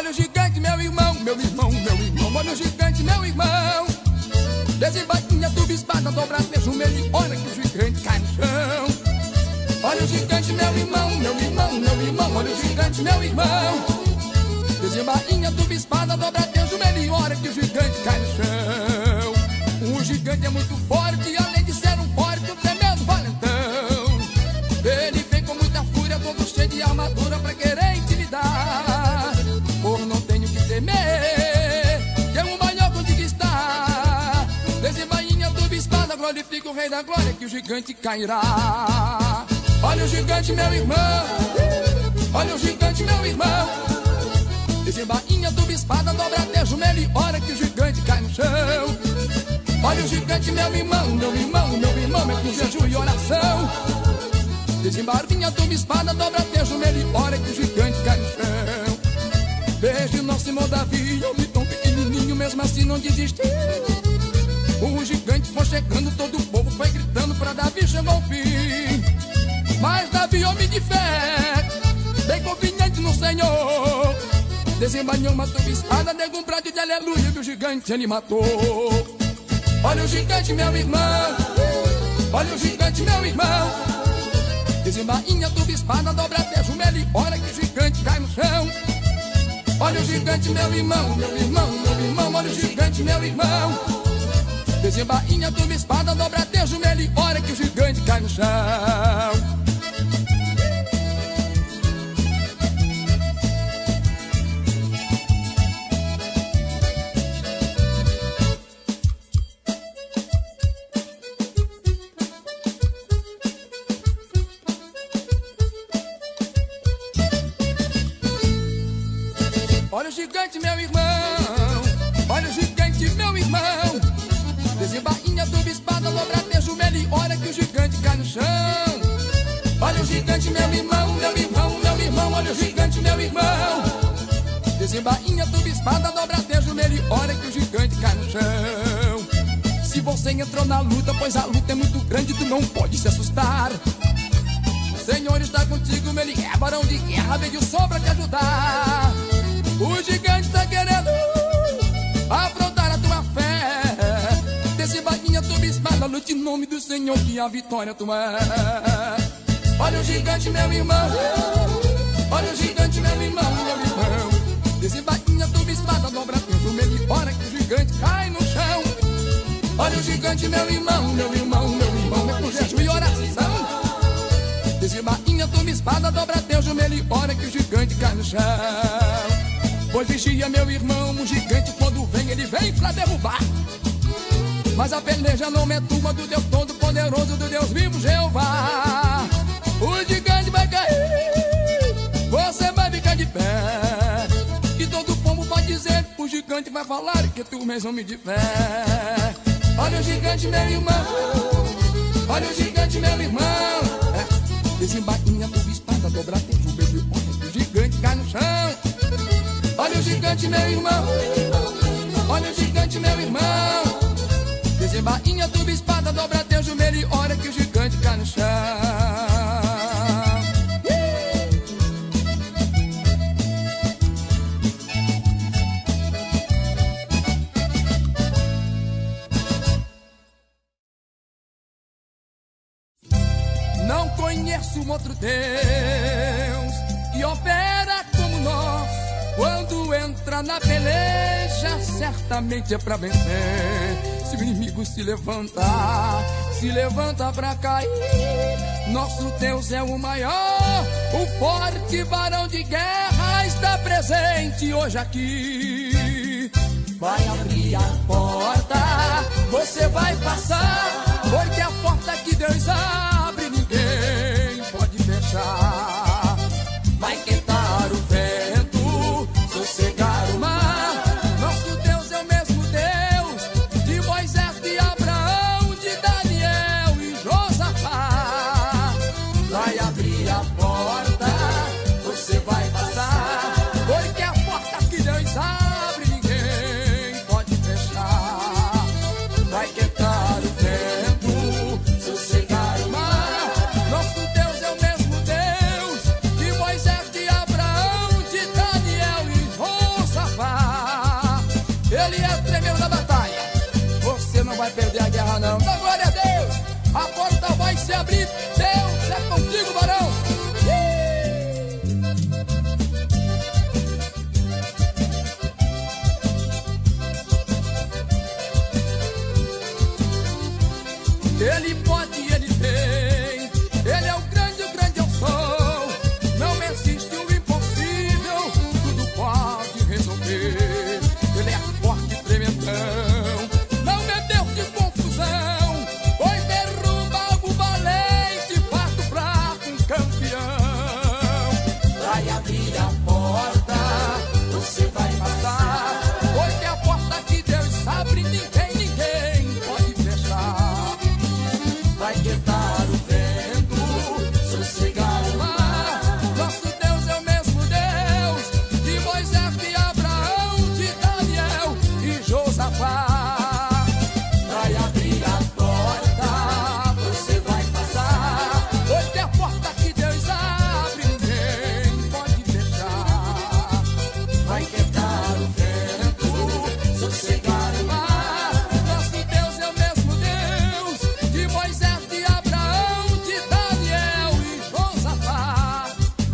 Olha o gigante, meu irmão, meu irmão, meu irmão. Olha o gigante, meu irmão. Desembainha, tuba, espada, dobra, beijo, meio, olha que o gigante cai no chão. Olha o gigante, meu irmão, meu irmão, meu irmão. Olha o gigante, meu irmão. Desembainha, tuba, espada, dobra, beijo, meio, olha que o gigante cai no chão. O gigante é muito forte e além de ser um forte, um tremendo valentão. Ele vem com muita fúria, todo cheio de armadura pra querer intimidar. Por não tenho que temer, que um banhoco onde que está. Desembainha, tuba, espada, glorifica o rei da glória, que o gigante cairá. Olha o gigante, meu irmão. Olha o gigante, meu irmão. Desembainha, tuba, espada, dobra até joelho e ora que o gigante cai no chão. Olha o gigante, meu irmão, meu irmão, meu irmão, é com jejum e oração. Desembainha, tuba, espada, dobra até joelho e ora que o gigante cai no chão. Desde nosso irmão Davi, eu vi tão pequenininho, mesmo assim não desistiu. O gigante foi chegando, todo o povo foi gritando, pra Davi chegou o fim. Mas Davi, homem de fé, bem confiante no Senhor, desembainhou uma tuba, espada, deu um brado de aleluia, que o gigante ele matou. Olha o gigante, meu irmão. Olha o gigante, meu irmão. Desembainha, tuba, espada, dobra até joelho e ora que o gigante cai no chão. Olha o gigante, meu irmão, meu irmão, meu irmão. Olha o gigante, meu irmão. Desembainha, tuba, espada, dobra até joelho e ora que o gigante cai no chão. Olha o gigante, meu irmão. Olha o gigante, meu irmão. Desembainha, tuba, espada, dobra até joelho e ora que o gigante cai no chão. Olha o gigante, meu irmão, meu irmão, meu irmão. Olha o gigante, meu irmão. Desembainha, tuba, espada, dobra até joelho e ora que o gigante cai no chão. Se você entrou na luta, pois a luta é muito grande, tu não pode se assustar. O Senhor está contigo, ele é varão de guerra, veio só pra te ajudar. O gigante tá querendo afrontar a tua fé. Desembainha, tuba, espada, lute em nome do Senhor, que a vitória é tua. Olha o gigante, meu irmão. Olha o gigante, meu irmão, meu irmão. Desembainha, tuba, espada, dobra teu joelho e ora que o gigante cai no chão. Olha o gigante, meu irmão, meu irmão, meu irmão, é com jejum e oração. Desembainha, tuba, espada, dobra teu joelho e ora que o gigante cai no chão. Pois vigia, meu irmão, um gigante quando vem, ele vem pra derrubar. Mas a peleja não é tua, do Deus Todo-Poderoso, do Deus vivo, Jeová. O gigante vai cair, você vai ficar de pé. E todo o povo vai dizer, o gigante vai falar que tu és homem de fé. Olha o gigante, meu irmão. Olha o gigante, meu irmão. Desembainha, tuba, espada, dobra teu joelho e olha que o gigante cai no chão. Olha o gigante, meu irmão. Olha o gigante, meu irmão. Desembainha, tuba, espada, dobra teu joelho e ora que o gigante cai no chão. Não conheço um outro Deus que opera como nós. Quando entra na peleja, certamente é pra vencer. Se o inimigo se levanta pra cair, nosso Deus é o maior. O forte varão de guerra está presente hoje aqui. Vai abrir a porta, você vai passar, porque a porta que Deus abre, ninguém pode fechar. Vai quentar o vento, sossegar o mar. Nosso Deus é o mesmo Deus de Moisés, de Abraão, de Daniel e Josafá. Vai abrir a porta, você vai passar, porque a porta que Deus abre, ninguém pode fechar. Vai quentar o vento, sossegar o mar. abrir, Deus é contigo, varão. Ele pode, ele tem, ele é o grande eu sou. Não existe o impossível, tudo pode resolver. Ele é forte e tremendão, não é Deus de confusão, pois derruba o valente, parto fraco, um campeão. Vai abrir a porta, você vai passar, porque a porta que Deus abre, ninguém pode fechar. vai quietar o vento, sossegar o mar. Nosso Deus é o mesmo Deus de Moisés, de Abraão, de Daniel e Josafá. Vai abrir a porta, você vai passar, Porque a porta que Deus abre, ninguém pode fechar. vai quietar o vento, sossegar o mar. Nosso Deus é o mesmo Deus de Moisés, de Abraão, de Daniel e Josafá.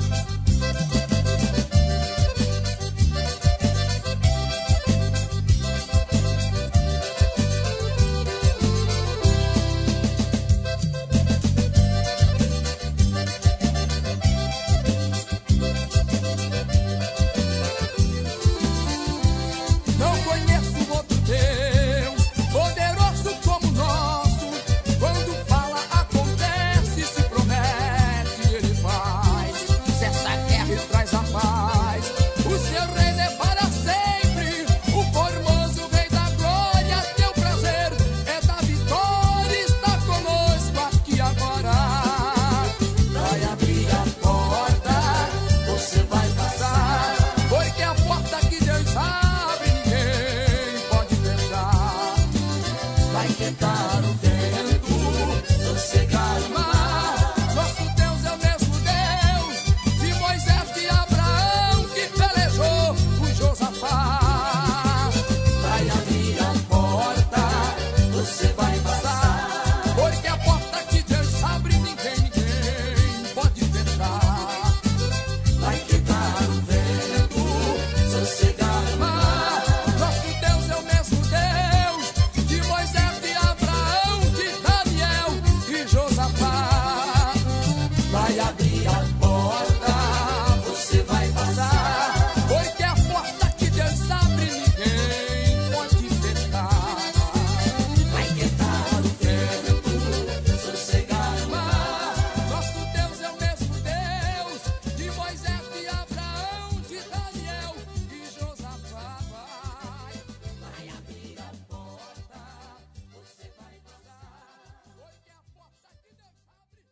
Não conheço outro Deus poderoso como o nosso. Quando fala, acontece, se promete, ele faz. Cessa a guerra e traz a paz. O seu reino é para sempre. O formoso Rei da Glória, teu prazer é da vitória. Está conosco aqui agora. Vai abrir a porta, você vai passar, Porque a porta que Deus abre, ninguém pode fechar. vai quietar o vento, sossegar o mar. Nosso Deus é o mesmo Deus de Moisés, de Abraão, que pelejou com Josafá. Vai abrir a porta, você vai passar, Porque a porta que Deus abre, ninguém pode fechar. vai quietar o vento, sossegar o mar. Nosso Deus é o mesmo Deus de Moisés, de Abraão, de Daniel e Josafá. Vai abrir a porta, você vai passar, Porque a porta que Deus abre, ninguém pode fechar. vai quietar o vento, sossegar o mar. Nosso Deus é o mesmo Deus de Moisés, de Abraão, de Daniel e Josafá. Vai abrir a porta, você vai passar. Porque a porta que Deus abre.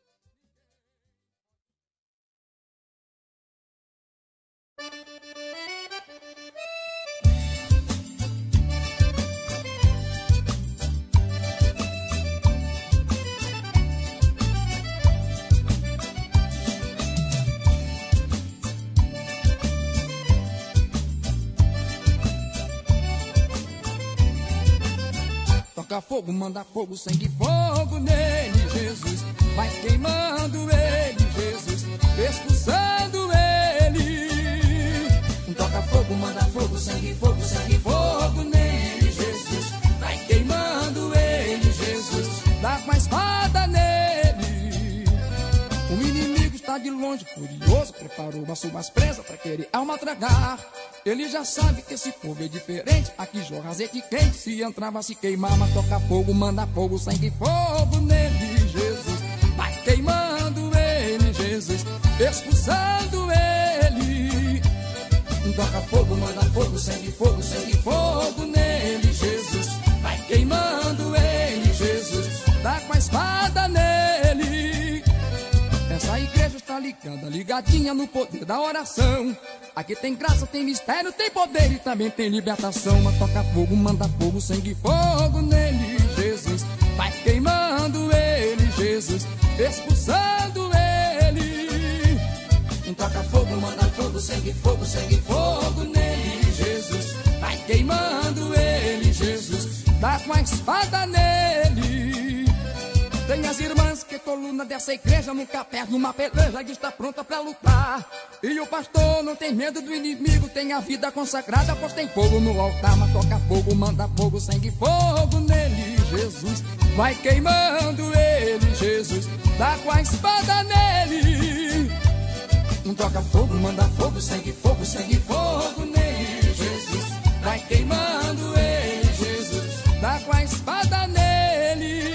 Toca fogo, manda fogo, sangue, fogo nele, Jesus. Vai queimando ele, Jesus, expulsando ele. Toca fogo, manda fogo, sangue, fogo nele, Jesus. Vai queimando ele, Jesus, dá com a espada nele. O inimigo está de longe, furioso, preparou suas presas pra querer alma tragar. Ele já sabe que esse povo é diferente, aqui jorra azeite quente, se entrar vai se queimar. Mas toca fogo, manda fogo, sangue, fogo nele, Jesus. Vai queimando ele, Jesus, expulsando ele. Toca fogo, manda fogo, sangue, fogo nele, Jesus. Vai queimando ele, Jesus, dá com a espada nele. Essa igreja está ligada, ligadinha no poder da oração. Aqui tem graça, tem mistério, tem poder e também tem libertação. Mas toca fogo, manda fogo, sangue, fogo nele, Jesus. Vai queimando ele, Jesus, expulsando ele. Toca fogo, manda fogo, sangue, fogo nele, Jesus. Vai queimando ele, Jesus, dá com a espada nele. Tem as irmãs que coluna dessa igreja nunca perde uma peleja e está pronta pra lutar. E o pastor não tem medo do inimigo, tem a vida consagrada, pois tem fogo no altar. Mas toca fogo, manda fogo, sangue, fogo nele. Jesus vai queimando ele, Jesus dá com a espada nele. Toca fogo, manda fogo, sangue, fogo nele. Jesus vai queimando ele, Jesus dá com a espada nele.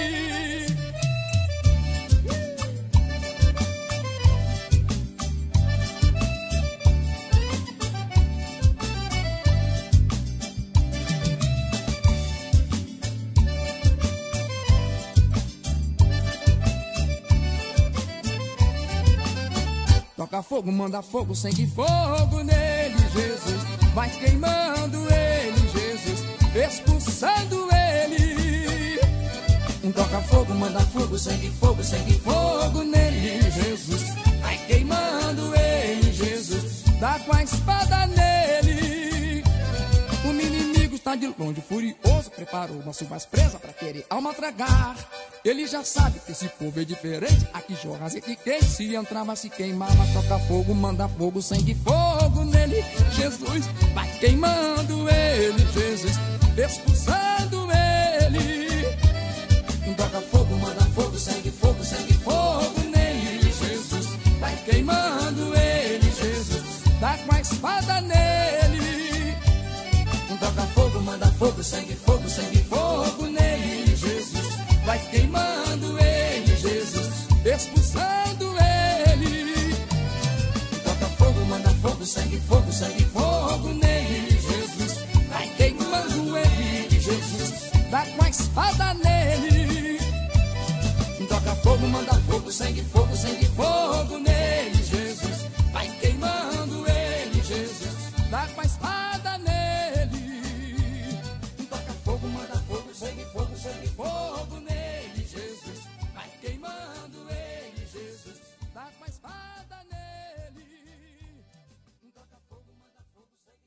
Toca fogo, manda fogo, sangue, fogo nele, Jesus vai queimando ele, Jesus expulsando ele. Toca fogo, manda fogo, sangue, fogo nele, Jesus vai queimando ele, Jesus dá com a espada nele. O inimigo está de longe, furioso, preparou uma surpresa pra querer alma tragar. Ele já sabe que esse povo é diferente, aqui jorra azeite quente, se entrar vai se queimar. Mas toca fogo, manda fogo, sangue, fogo nele, Jesus vai queimando ele, Jesus expulsando ele. Toca fogo, manda fogo, sangue, fogo nele, Jesus vai queimando ele, Jesus dá com a espada nele. Toca fogo, manda fogo, sangue, fogo nele, Jesus vai queimando ele, Jesus expulsando ele. Toca fogo, manda fogo, sangue, fogo nele, Jesus vai queimando ele, Jesus dá com a espada nele. Toca fogo, manda fogo, sangue, fogo nele, Jesus vai queimando ele, Jesus dá com a espada nele. Toca fogo, manda fogo, sangue, fogo nele, Jesus vai queimando ele, Jesus dá com a espada nele. Toca fogo, manda fogo, sangue,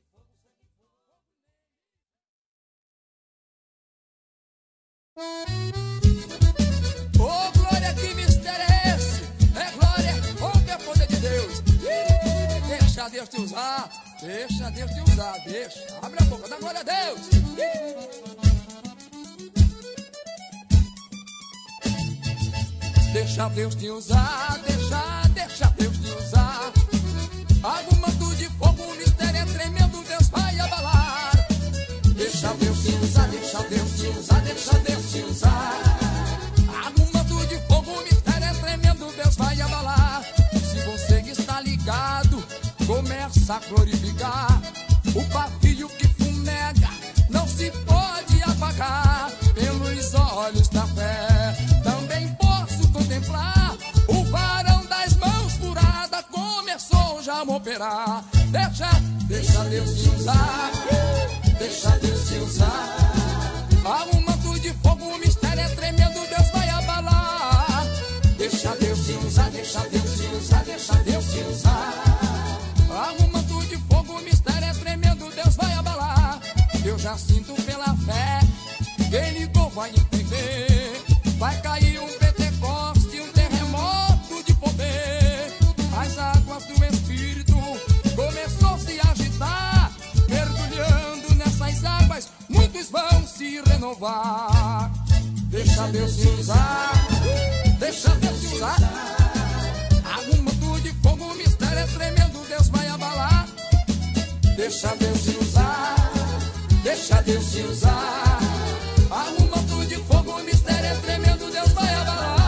oh, glória, que mistério é esse? É glória, oh, que é poder de Deus. Deixa Deus te usar, deixa Deus te usar, deixa. Abre a boca, dá glória a Deus. Deixa Deus te usar, deixa Deus te usar. Algum manto de fogo, um mistério é tremendo, Deus vai abalar. Deixa Deus te usar, deixa Deus te usar, deixa Deus te usar. Algum manto de fogo, um mistério é tremendo, Deus vai abalar. Se você que está ligado, começa a glorificar. O pavio que fumega não se pode apagar. Pelos olhos da fé também posso contemplar. O varão das mãos furadas começou já a operar. Deixa Deus te usar, deixa Deus te usar. Há um manto de fogo, um mistério é tremendo, Deus vai abalar. Deixa Deus te usar, deixa Deus te usar, deixa Deus te usar. Há um manto de fogo, um mistério é tremendo, Deus vai abalar. Eu já sinto pela fé, quem ligou vai entender. Vai cair um Pentecoste, um terremoto de poder. As águas do Espírito começou a se agitar. Mergulhando nessas águas, muitos vão se renovar. Deixa Deus te usar, deixa Deus te usar. Algum manto de fogo, um mistério é tremendo, Deus vai abalar. Deixa Deus te usar, deixa Deus te usar. Algum manto de fogo, um mistério é tremendo, Deus vai abalar.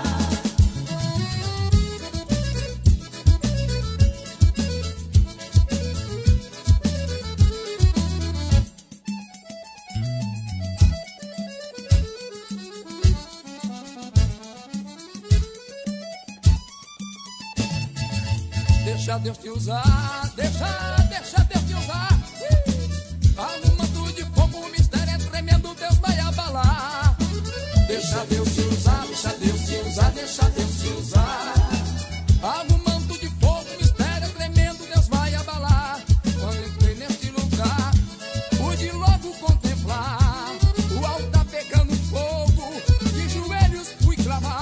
Deixa Deus te usar, deixa Deus te usar. Algum manto de fogo, um mistério é tremendo, Deus vai abalar. Deixa Deus te usar, deixa Deus te usar, deixa Deus te usar. Algum manto de fogo, um mistério é tremendo, Deus vai abalar. Quando entrei neste lugar, pude logo contemplar o altar pegando fogo, de joelhos fui clamar.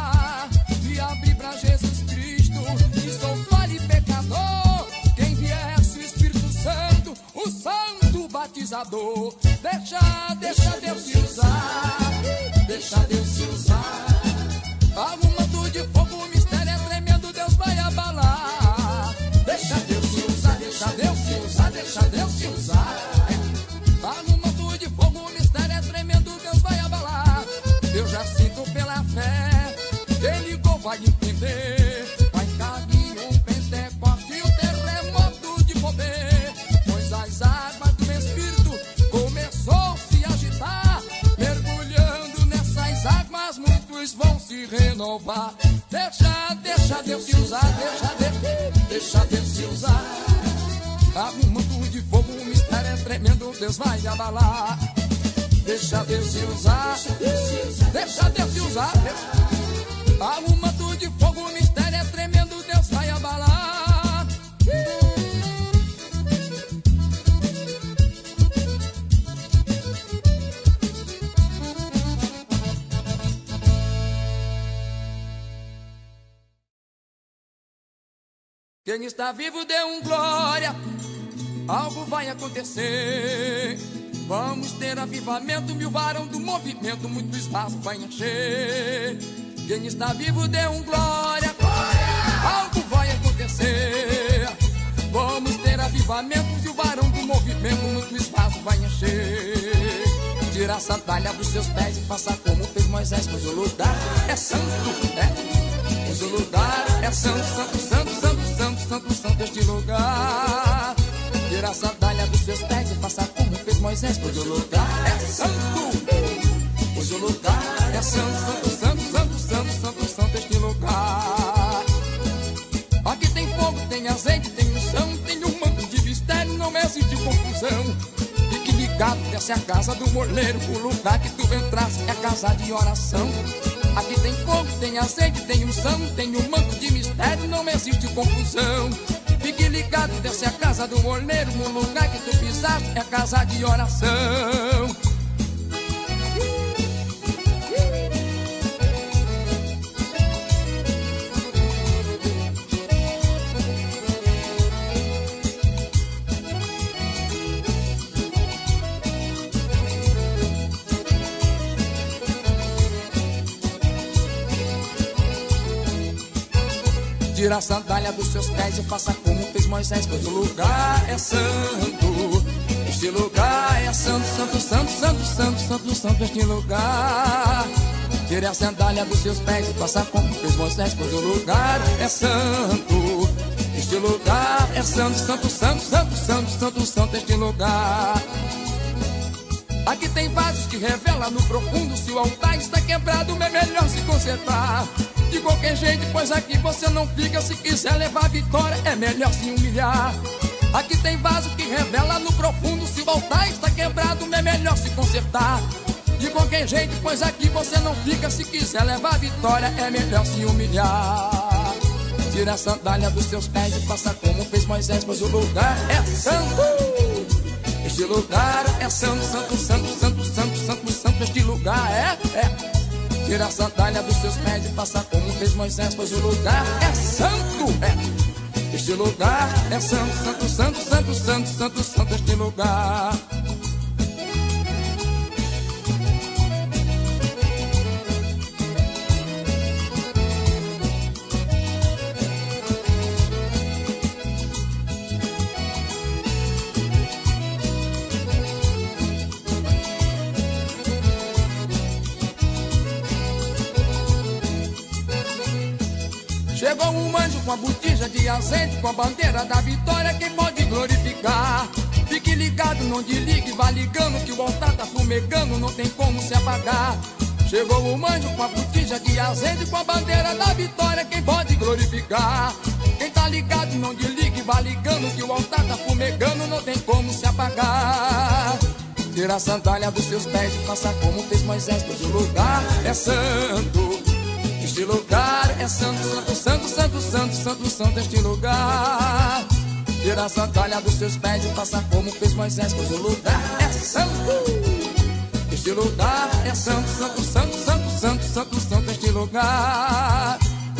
louvar. Deixa Deus te usar, deixa Deus te usar. Tá um manto de fogo, um mistério é tremendo, Deus vai abalar. Deixa Deus te usar, deixa Deus te usar. Tá um manto de fogo, um mistério é tremendo, Deus vai abalar. Quem está vivo dê um glória, algo vai acontecer. Vamos ter avivamento, mil varão do movimento, muito espaço vai encher. Quem está vivo dê um glória, algo vai acontecer. Vamos ter avivamento, mil varão do movimento, muito espaço vai encher. Tira a sandália dos seus pés e faça como fez Moisés, pois o lugar é santo, pois o lugar é santo, santo, santo, santo, santo, santo, santo este lugar. Tira a sandália dos seus pés e faça como fez Moisés, pois o lugar é santo, pois o lugar é santo, santo, santo, santo, santo, santo, santo este lugar. Aqui tem fogo, tem azeite, tem unção, tem um manto de mistério, não existe confusão. Fique ligado, essa é a casa do moleiro, o lugar que tu entraste é a casa de oração. Aqui tem fogo, tem azeite, tem unção, tem um manto de mistério, não existe confusão. Fique ligado, essa é a casa do moleiro, no lugar que tu pisaste é a casa de oração. Tira a sandália dos seus pés e faça como fez Moisés, pois o lugar é santo. Este lugar é santo, santo, santo, santo, santo, santo, santo, este lugar. Tire a sandália dos seus pés e faça como fez Moisés, pois o lugar é santo. Este lugar é santo, santo, santo, santo, santo, santo, santo, este lugar. Aqui tem vasos que revelam no profundo, se o altar está quebrado, é melhor se consertar. De qualquer jeito, pois aqui você não fica, se quiser levar vitória, é melhor se humilhar. Aqui tem vaso que revela no profundo, se o altar está quebrado, é melhor se consertar. De qualquer jeito, pois aqui você não fica, se quiser levar vitória, é melhor se humilhar. Tira a sandália dos seus pés e faça como fez Moisés, pois o lugar é santo. Este lugar é santo, santo, santo, santo, santo, santo, santo, este lugar é. Tira a sandália dos seus pés e faça como fez Moisés, pois o lugar é santo, Este lugar é santo, santo, santo, santo, santo, santo, santo, este lugar. Chegou um anjo com a botija de azeite, com a bandeira da vitória, quem pode glorificar? Fique ligado, não desligue, vá ligando, que o altar tá fumegando, não tem como se apagar. Chegou um anjo com a botija de azeite, com a bandeira da vitória, quem pode glorificar? Quem tá ligado, não desligue, vá ligando, que o altar tá fumegando, não tem como se apagar. Tira a sandália dos seus pés e faça como fez Moisés, pois o lugar é santo. Este lugar é santo, santo, santo, santo, santo, santo, santo, este lugar. Tira a sandália dos seus pés e faça como fez Moisés, pois o lugar é santo. Este lugar é santo, santo, santo, santo, santo, santo, santo, este lugar.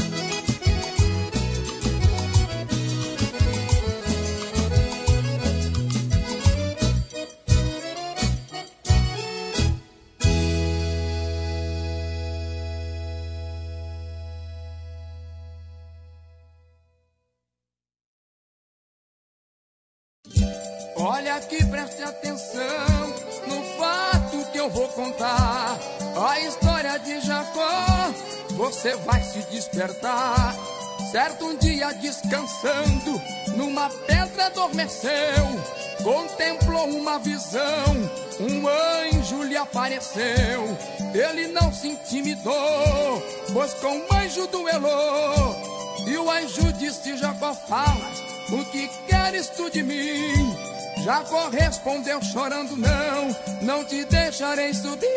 Olha aqui, preste atenção no fato que eu vou contar. A história de Jacó, você vai se despertar. Certo um dia descansando, numa pedra adormeceu, contemplou uma visão, um anjo lhe apareceu. Ele não se intimidou, pois com o anjo duelou. E o anjo disse: Jacó, fala, o que queres tu de mim? Jacó respondeu chorando: não te deixarei subir.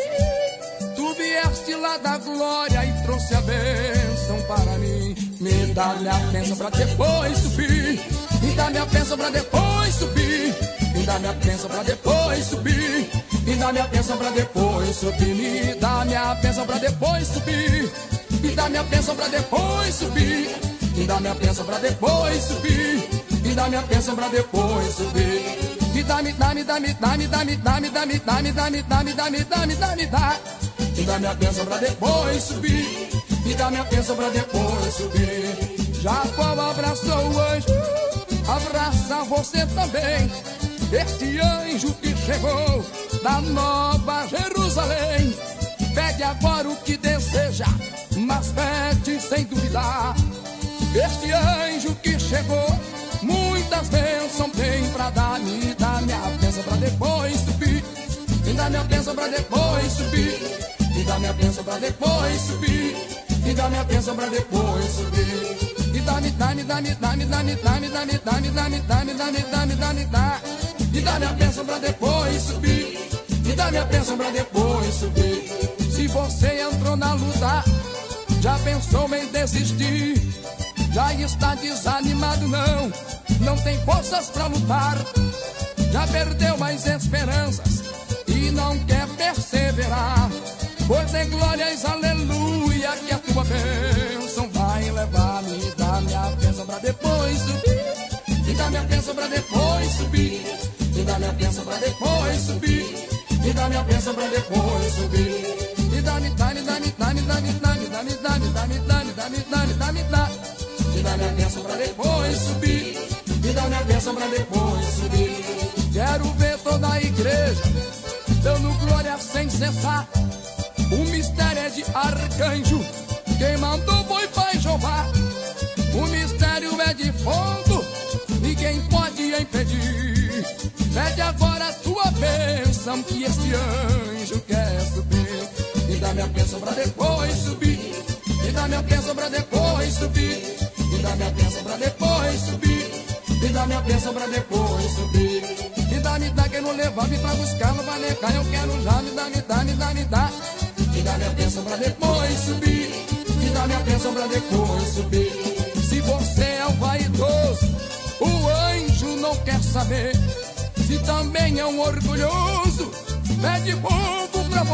Tu vieste lá da glória e trouxe a bênção para mim. Me dá minha bênção pra depois subir. Me dá minha bênção pra depois subir. Me dá minha bênção pra depois subir. Me dá minha bênção pra depois subir. Me dá minha bênção pra depois subir. Me dá minha bênção pra depois subir. Me dá minha bênção pra depois subir. Me dá minha bênção pra depois subir. Me dá, me dá, me dá, me dá, me dá, me dá, me dá, me dá, me dá, me dá, me dá, me dá, me dá, me dá. Me dá minha bênção pra depois subir. Me dá minha bênção pra depois subir. Jacó abraçou o anjo, abraça você também. Este anjo que chegou da Nova Jerusalém. Pede agora o que deseja, mas pede sem duvidar. Este anjo que chegou, muitas bênçãos tem pra dar. Me dá minha bênção pra depois subir. Me dá minha bênção pra depois subir. Me dá minha bênção pra depois subir. Me dá minha bênção pra depois subir. Me dá, me dá, me dá, me dá, me dá, me dá, me dá, me dá, me dá, me dá, me dá, me dá, me dá, me dá. Me dá minha bênção pra depois subir. Me dá minha bênção pra depois subir. Se você entrou na luta, já pensou em desistir, já está desanimado, não tem forças pra lutar, já perdeu mais esperanças e não quer perseverar. Pois tem glórias, aleluia, que a tua bênção vai levar. Me dá minha bênção pra depois subir. Me dá minha bênção pra depois subir. Me dá minha bênção pra depois subir. Me dá minha bênção pra depois subir. Me dá, me dá, me dá, me dá, me dá, me dá, me dá, me dá, me dá, me dá, me dá, me dá, me dá, me dá. Me dá minha bênção pra depois subir. Me dá minha bênção pra depois subir. Quero ver toda a igreja dando glória sem cessar. O mistério é de arcanjo, quem mandou foi Pai Jeová. O mistério é de fogo, ninguém pode impedir. Pede agora a tua bênção, que este anjo quer subir. Me dá minha bênção pra depois subir. Me dá minha bênção pra depois subir. Me dá minha bênção pra depois subir. Me dá minha bênção pra depois subir. Me dá, quem não levar, me pra buscar, não vai negar, eu quero já. Me dá, me dá, me dá, me dá. Me dá minha bênção pra depois subir. Me dá minha bênção pra depois subir. Se você é um vaidoso, o anjo não quer saber. Se também é um orgulhoso, pede por